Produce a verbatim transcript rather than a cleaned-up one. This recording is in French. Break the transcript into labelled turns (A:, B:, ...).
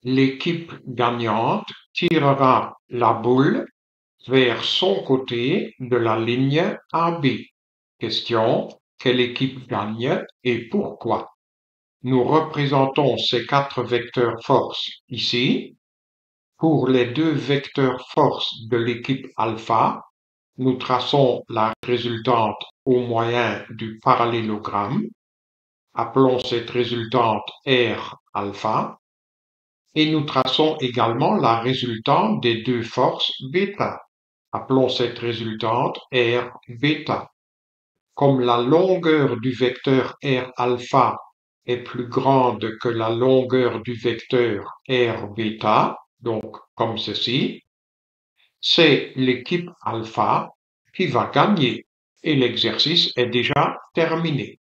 A: L'équipe gagnante tirera la boule vers son côté de la ligne A B. Question: quelle équipe gagne et pourquoi? Nous représentons ces quatre vecteurs force ici. Pour les deux vecteurs force de l'équipe alpha, nous traçons la résultante au moyen du parallélogramme. Appelons cette résultante R alpha. Et nous traçons également la résultante des deux forces bêta. Appelons cette résultante R bêta. Comme la longueur du vecteur R alpha est plus grande que la longueur du vecteur R bêta, donc comme ceci, c'est l'équipe alpha qui va gagner et l'exercice est déjà terminé.